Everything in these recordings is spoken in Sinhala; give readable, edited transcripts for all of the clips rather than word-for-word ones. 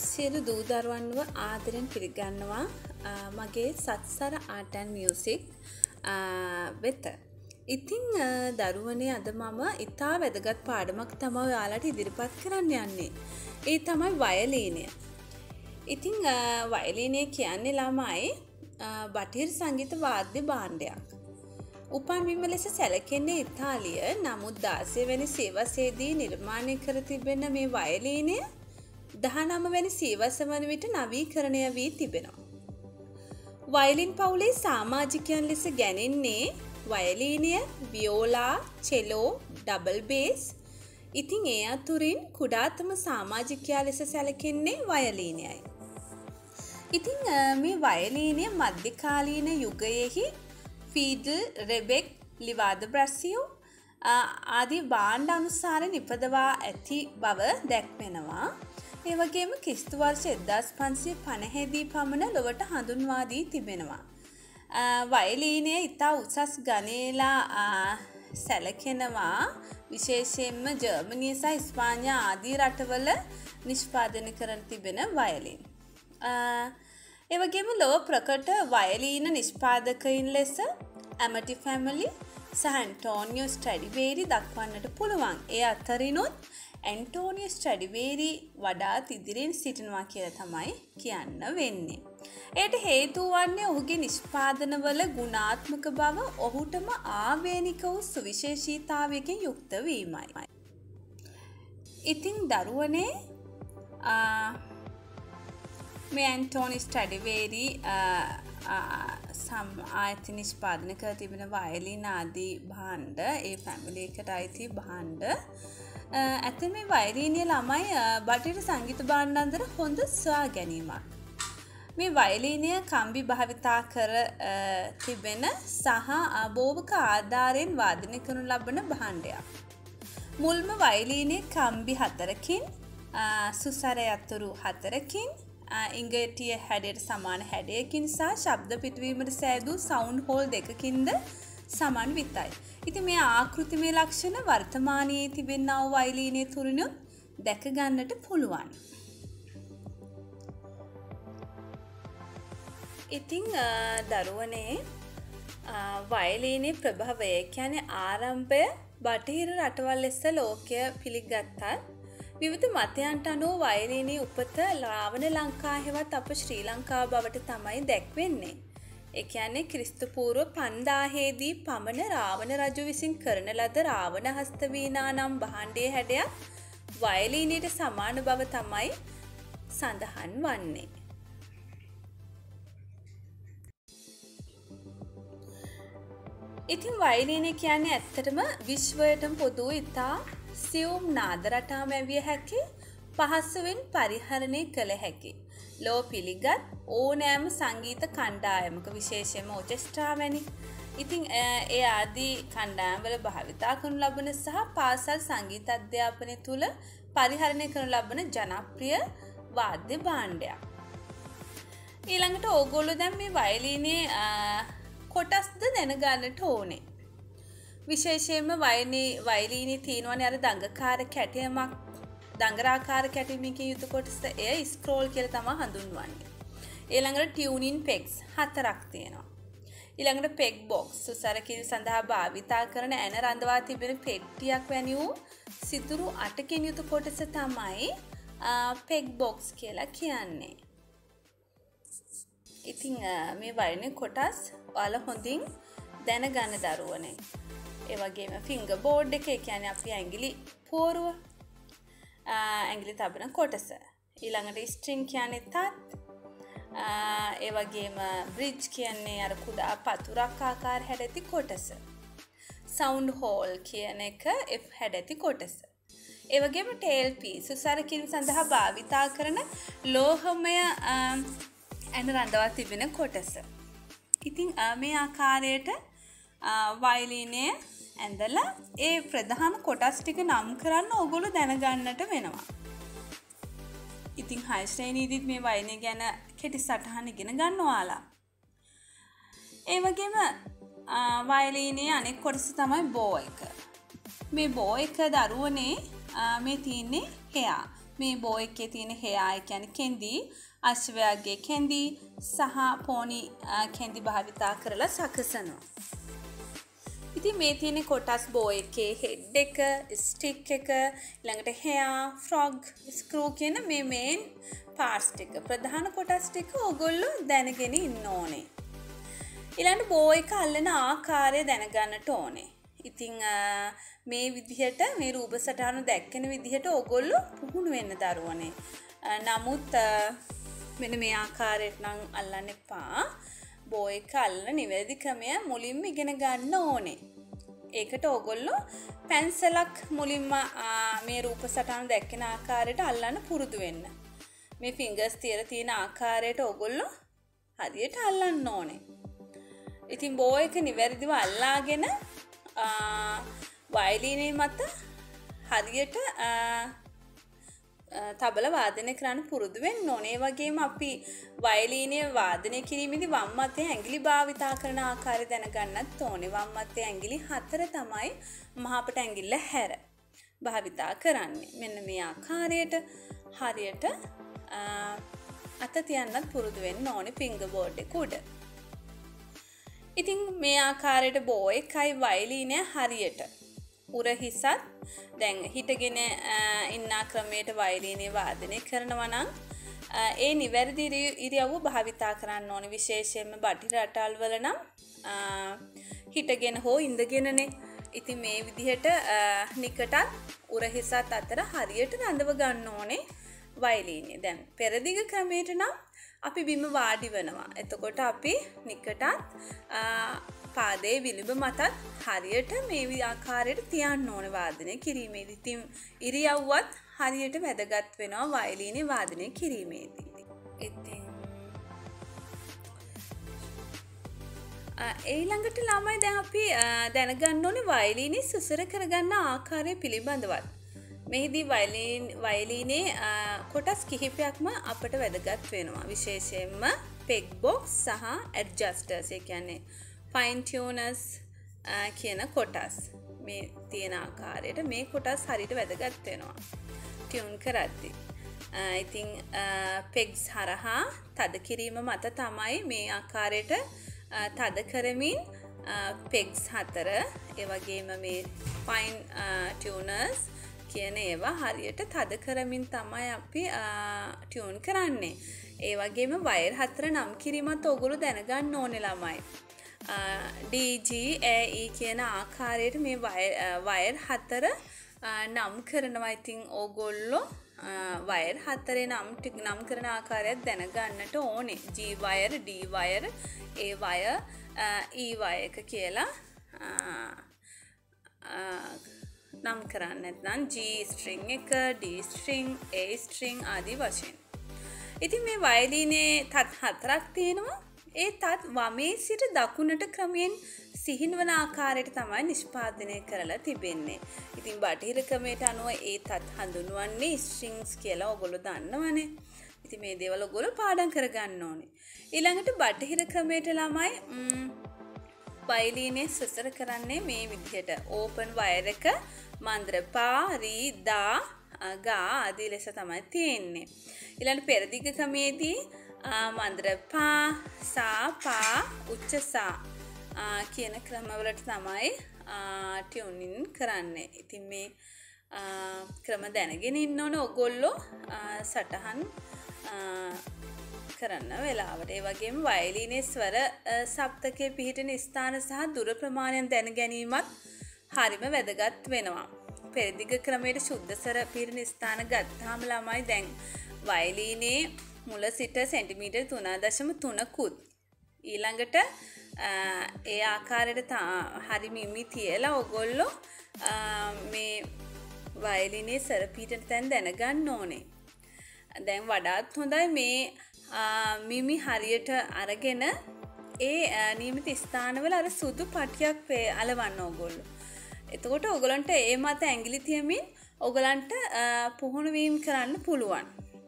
සියලු දූ දරුවන්ව ආදරෙන් පිළිගන්නවා මගේ සත්සර ආර්ට් ඇන්ඩ් මියුසික් වෙත. ඉතින් දරුවනේ අද මම ඉතා වැදගත් පාඩමක් තමයි ඔයාලට ඉදිරිපත් කරන්න යන්නේ. ඒ තමයි වයලීනය. ඉතින් වයලීනය කියන්නේ ළමයි බටහිර සංගීත වාද්‍ය භාණ්ඩයක්. උපන්විම ලෙස සැලකෙන්නේ ඉතාලිය. නමුත් 16 වැනි සියවසේදී නිර්මාණය කර තිබෙන මේ වයලීනය 19 වැනි සියවස වන විට නවීකරණය වී තිබෙනවා. වයලින් පවුලේ සමාජිකයන් ලෙස ගැනෙන්නේ වයලීනය, වියෝලා, චෙලෝ, ඩබල් බේස්. ඉතින් ඒ අතුරින් කුඩාතම සමාජිකයා ලෙස සැලකෙන්නේ වයලීනයයි. ඉතින් මේ වයලීනය මධ්‍යකාලීන යුගයේහි ෆීඩල්, රෙබෙක්, ලිවාද බ්‍රැසියෝ ආදී භාණ්ඩ අනුසාර නිපදවා ඇති බව දැක්වෙනවා. ඒ වගේම ක්‍රිස්තු වර්ෂ 1550 දී පමණ ලොවට හඳුන්වා දී තිබෙනවා. වයලීනය ඉතා උසස් ගණේලා සැලකෙනවා. විශේෂයෙන්ම ජර්මනිය සහ ඉස්පාඤ්ඤා ආදී රටවල නිෂ්පාදනය කරන තිබෙන වයලින්. ඒ වගේම ලොව ප්‍රකට වයලීන නිෂ්පාදකයින් ලෙස ඇමටි ෆැමිලි සහ ඇන්ටෝනියෝ ස්ට්‍රැඩිවේරි දක්වන්නට පුළුවන්. ඒ අතරිනුත් ඇන්ටෝනියෝ ස්ට්‍රැඩිවේරි වඩාත් ඉදිරියෙන් සිටිනවා කියලා තමයි කියන්න වෙන්නේ. එයට හේතුව වන්නේ ඔහුගේ නිෂ්පාදනවල ගුණාත්මක බව ඔහුටම ආවේනික වූ සුවිශේෂීතාවයකින් යුක්ත වීමයි. ඉතින් දරුවනේ මේ ඇන්ටෝනි ස්ටැඩිවේරි ආයතන නිෂ්පාදනය කර තිබෙන වයලින් ආදී භාණ්ඩ ඒ ෆැමිලි එකට අයිති භාණ්ඩ ඇතැම් මේ වයලීනය ළමයි බටහිර සංගීත භාණ්ඩ අතර හොඳ සොයා ගැනීමක්. මේ වයලීනය කම්බි භාවිතා කර තිබෙන සහ බෝවක ආධාරයෙන් වාදනය කරනු ලබන භාණ්ඩයක්. මුල්ම වයලීනය කම්බි 4කින් සුසර යතුරු 4කින් ඉංගටිය හැඩයට සමාන හැඩයකින් සහ ශබ්ද පිටවීමට සෑදූ සවුන්ඩ් හෝල් 2කින්ද සමන්විතයි. ඉතින් මේ ආකෘතිමය ලක්ෂණ වර්තමානයේ තිබෙනා වූ වයලීනය තුලිනුත් දැක ගන්නට පුළුවන්. ඉතින් දරුවනේ වයලීනයේ ප්‍රභවය කියන්නේ ආරම්භය බටහිර රටවල් ලෙස ලෝකය පිළිගත්තත් විවිධ මතයන්ට අනුව වයලීනයේ උපත රාවණ ලංකා හෙවත් අප ශ්‍රී ලංකාව බවට තමයි දැක්වෙන්නේ. ඒ කියන්නේ ක්‍රිස්තු පූර්ව 5000 දී පමණ රාවණ රජු විසින් කරන ලද රාවණ හස්ත වීණා නම් භාණ්ඩයේ හැඩයක් වයලීනයට සමාන බව තමයි සඳහන් වන්නේ. ඉතින් වයලීනය කියන්නේ ඇත්තටම විශ්වයටම පොදු ඉතා සියුම් නාද රටා මැවිය හැකි පහසුවෙන් පරිහරණය කළ හැකි ලෝ පිළිගත් ඕනෑම සංගීත කණ්ඩායමක විශේෂයෙන්ම ඔර්කෙස්ට්‍රා වැනි ඉතින් ඒ ආදී කණ්ඩායම්වල භාවිතා කරනු ලබන සහ පාසල් සංගීත අධ්‍යාපනය තුළ පරිහරණය කරනු ලබන ජනප්‍රිය වාද්‍ය භාණ්ඩයක්. ඊළඟට ඕගොල්ලෝ දැන් මේ වයලීනයේ කොටස්ද දැනගන්නට ඕනේ. විශේෂයෙන්ම වයලීනයේ තියෙනවනේ අර දඟකාර කැටයමක් දඟරාකාර කැටයමකින් යුතු කොටස එය ස්ක්‍රෝල් කියලා තමයි හඳුන්වන්නේ. ඊළඟට ටියුනින් පෙග්ස් 4ක් තියෙනවා. ඊළඟට පෙග් බොක්ස් සුසර කිරි සඳහා භාවිතා කරන ඇන රඳවා තිබෙන පෙට්ටියක් වැනි වූ සිතුරු 8කින් යුතු කොටස තමයි පෙග් බොක්ස් කියලා කියන්නේ. ඉතින් මේ වයලීන කොටස් ඔයාලා හොඳින් දැනගන්න දරුවනේ. ඒ වගේම ෆිංගර් බෝඩ් එක කියන්නේ අපි ඇඟිලි පෝරුව ඇඟිලි තබන කොටස. ඊළඟට ස්ට්‍රින්ග් කියන්නේ තත්. ඒ වගේම බ්‍රිජ් කියන්නේ අර කුඩා පතුරක් ආකාර හැඩැති කොටස. සවුන්ඩ් හෝල් කියන එක F හැඩැති කොටස. ඒ වගේම ටේල් පීස් සුසර කිරි සඳහා භාවිතා කරන ලෝහමය ඇන රඳවා තිබෙන කොටස. ඉතින් මේ ආකාරයට වයලීනය ඇඳලා ඒ ප්‍රධාන කොටස් ටික නම් කරන්න ඕගොල්ලෝ දැනගන්නට වෙනවා. ඉතින් 6 ශ්‍රේණියේදීත් මේ වයලීනය ගැන කෙටි සටහන ඉගෙන ගන්න ඔයාලා. ඒ වගේම වයලීනයේ අනෙක් කොටස තමයි බෝ එක. මේ බෝ එක දරුවනේ මේ තියෙන්නේ hear මේ බෝ එකේ තියෙන hair ඒ කියන්නේ කෙඳි අශ්වයාගේ කෙඳි සහ පොනි කෙඳි භාවිතා කරලා සකසනවා. ඉතින් මේ තියෙන කොටස් බෝ එකේ head එක, stick එක, ළඟට hair, frog, screw කියන මේ main parts ටික ප්‍රධාන කොටස් ටික ඔයගොල්ලෝ දැනගෙන ඉන්න ඕනේ. ඊළඟට බෝ එක අල්ලන ආකාරය දැනගන්නට ඕනේ. ඉතින් මේ විදිහට මේ රූප සටහන දැක්කෙන විදිහට ඔයගොල්ලෝ පුහුණු වෙන්න දරුවනේ. නමුත් මෙන්න මේ ආකාරයට නම් අල්ලන්න එපා. බෝ එක අල්ලන නිවැරදි ක්‍රමය මුලින්ම ඉගෙන ගන්න ඕනේ. ඒකට ඔයගොල්ලෝ පැන්සලක් මුලින්ම මේ රූප සටහන දැක්කෙන ආකාරයට අල්ලන්න පුරුදු වෙන්න. මේ ෆින්ගර්ස් තියලා තියෙන ආකාරයට ඔයගොල්ලෝ හරියට අල්ලන්න ඕනේ. ඉතින් බෝ එක නිවැරදිව අල්ලාගෙන වයලීනේ මත හරියට තබල වාදනය කරන්න පුරුදු වෙන්න ඕනේ. ඒ වගේම අපි වයලීනය වාදනය කිරීමේදී වම් අතේ ඇඟිලි භාවිතා කරන ආකාරය දැනගන්නත් ඕනේ. වම් අතේ ඇඟිලි 4 තමයි මහපට ඇඟිල්ල හැර භාවිතා කරන්නේ. මෙන්න මේ ආකාරයට හරියට අත තියන්නත් පුරුදු වෙන්න ඕනේ ෆින්ගර් බෝඩ් එක උඩ. ඉතින් මේ ආකාරයට බෝ එකයි වයලීනය හරියට උරහිසත් දැන් හිටගෙන ඉන්න ක්‍රමයට වයලීනේ වාදනය කරනවා නම් ඒ නිවැරදි ඉරියව්ව භාවිතා කරන්න ඕනේ. විශේෂයෙන්ම බටහිර රටවල් වල නම් හිටගෙන හෝ ඉඳගෙනනේ. ඉතින් මේ විදිහට නිකටත් උරහිසත් අතර හරියට රඳව ගන්න ඕනේ වයලීනේ. දැන් පෙරදිග ක්‍රමයට නම් අපි බිම වාඩි වෙනවා. එතකොට අපි නිකටත් පාදයේ විලුඹ මතත් හරියට මේ ආකාරයට තියන්න ඕනේ වාදනය කිරීමේදී. ඉතින් ඉරියව්වත් හරියට වැදගත් වෙනවා වයලීනේ වාදනය කිරීමේදී. ඉතින් ඊළඟට ළමයි දැන් අපි දැනගන්න ඕනේ වයලීනේ සුසර කරගන්න ආකාරය පිළිබඳවත්. මෙහිදී වයලීනේ කොටස් කිහිපයක්ම අපට වැදගත් වෙනවා. විශේෂයෙන්ම peg box සහ adjusters ඒ කියන්නේ fine tuners කියන කොටස්. මේ තියෙන ආකාරයට මේ කොටස් හරියට වැදගත් වෙනවා tune කරද්දී. ඉතින් pegs හරහා තද කිරීම මත තමයි මේ ආකාරයට තද කරමින් pegs 4 ඒ වගේම මේ fine tuners කියන ඒවා හරියට තද කරමින් තමයි අපි ටියුන් කරන්නේ. ඒ වගේම වයර් 4 නම් කිරීමත් ඔයගොල්ලෝ දැනගන්න ඕනේ ළමයි. D G A E කියන ආකාරයට මේ වයර් 4 නම් කරනවා. ඉතින් ඔයගොල්ලෝ වයර් 4 නම් කරන ආකාරයත් දැනගන්නට ඕනේ. G wire, D wire, A wire, E wire එක කියලා නම් කරන්න නැත්නම් G string එක, D string, A string ආදී වශයෙන්. ඉතින් මේ වයලීනේ තත් 4ක් තියෙනවා. ඒ තත් වමේ සිට දකුණට ක්‍රමයෙන් සිහිනවන ආකාරයට තමයි නිෂ්පාදනය කරලා තිබෙන්නේ. ඉතින් බටහිර ක්‍රමයට අනුව ඒ තත් හඳුන්වන්නේ strings කියලා ඔයගොල්ලෝ දන්නවනේ. ඉතින් මේ දේවල් ඔයගොල්ලෝ පාඩම් කරගන්න ඕනේ. ඊළඟට බටහිර ක්‍රමයට ළමයි වයලීනේ සුසර කරන්නේ මේ විදිහට. ඕපන් වයර් එක මන්ද්‍ර පා, රී, දා, ගා ආදී ලෙස තමයි තියෙන්නේ. ඊළඟ පෙරදිග ක්‍රමයේදී මන්ද්‍ර පා, සා, පා, උච්ච සා කියන ක්‍රමවලට තමයි ටියුනින් කරන්නේ. ඉතින් මේ ක්‍රම දැනගෙන ඉන්න ඕන ඔයගොල්ලෝ සටහන් කරන්න වෙලාවට. ඒ වගේම වයලීනේ ස්වර සප්තකයේ පිහිටන ස්ථාන සහ දුර ප්‍රමාණයන් දැන ගැනීමත් හරිම වැදගත් වෙනවා. පෙරදිග ක්‍රමයට ශුද්ධ ස්වර පිහිටන ස්ථාන ගත්තාම ළමයි දැන් වයලීනේ මුල සිට සෙන්ටිමීටර් 3.3කුත් ඊළඟට ඒ ආකාරයට හරි මිමි තියලා ඔයගොල්ලෝ මේ වයලීනේ ස්වර පිහිටන තැන් දැනගන්න ඕනේ. දැන් වඩාත් හොඳයි මේ මිමි හරියට අරගෙන ඒ නියමිත ස්ථානවල අර සුදු පටියක් අලවන්න ඕගොල්ලෝ. එතකොට ඔයගලන්ට ඒ මත ඇඟිලි තියමින් ඔයගලන්ට පුහුණු වීම කරන්න පුළුවන්.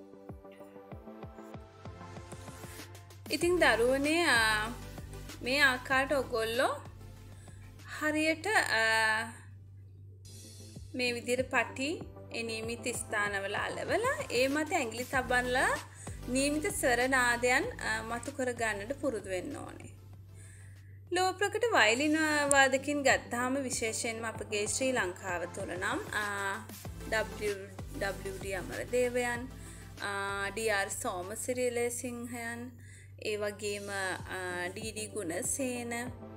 ඉතින් දරුවනේ මේ ආකාරයට ඔයගොල්ලෝ හරියට මේ විදිහට පටි ඒ නියමිත ස්ථානවල අලවලා ඒ මත ඇඟිලි තබන්නලා නියමිත ස්වර නාදයන් මතු කර ගන්නට පුරුදු වෙන්න ඕනේ. ලෝ ප්‍රකට වයලින් වාදකින් ගත්තාම විශේෂයෙන්ම අපගේ ශ්‍රී ලංකාව තුළ නම් WD අමරදේවයන්, DR සෝමසිරිල සිංහයන්, ඒ වගේම DD ගුණසේන,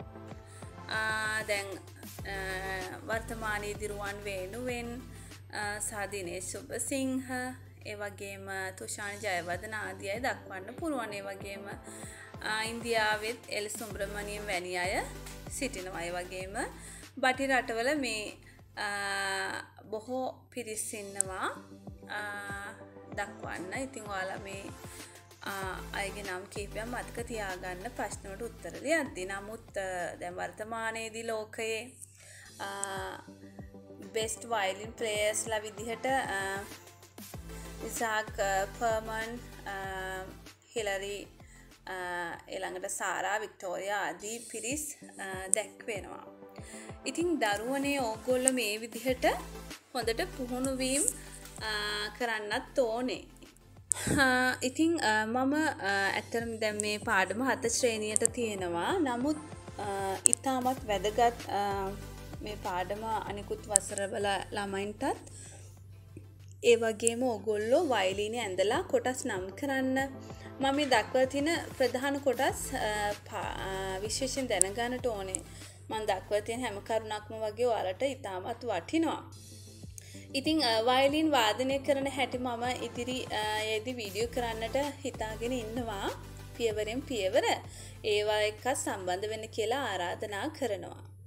දැන් වර්තමානයේදී රුවන් වේණුවෙන් සාදිනේ සුබසිංහ, ඒ වගේම තුෂාන් ජයවර්ධන ආදී අය දක්වන්න පුළුවන්. ඒ වගේම ඉන්දියාවෙත් එල් සුබ්‍රමණියම් වැනි අය සිටිනවා. ඒ වගේම බටි රටවල මේ බොහෝ පිරිස් ඉන්නවා දක්වන්න. ඉතින් ඔයාලා මේ අයගේ නම් කීපයක් මතක තියාගන්න ප්‍රශ්න වලට උත්තර ලියද්දී. නමුත් දැන් වර්තමානයේදී ලෝකයේ best violin players ලා විදිහට ඉසාක් පර්මන්, හිලරි, ඊළඟට සාරා, වික්ටෝරියා ආදී පිරිස් දැක්වෙනවා. ඉතින් දරුවනේ ඕගොල්ලෝ මේ විදිහට හොඳට පුහුණු වීම කරන්නත් ඕනේ. ඉතින් මම ඇත්තටම දැන් මේ පාඩම 7 ශ්‍රේණියට තියෙනවා. නමුත් ඉතාමත් වැදගත් මේ පාඩම අනිකුත් වසරවල ළමයින්ටත් ඒ වගේම ඕගොල්ලෝ වයලීනේ ඇඳලා කොටස් නම් කරන්න. මම මේ දක්වලා තියෙන ප්‍රධාන කොටස් විශේෂයෙන් දැනගන්නට ඕනේ. මම දක්වලා තියෙන හැම කරුණක්ම වගේ ඔයාලට ඉතාමත් වටිනවා. ඉතින් වයලින් වාදනය කරන හැටි මම ඉදිරියේදී වීඩියෝ කරන්නට හිතාගෙන ඉන්නවා. පියවරෙන් පියවර ඒවා එක්ක සම්බන්ධ වෙන්න කියලා ආරාධනා කරනවා.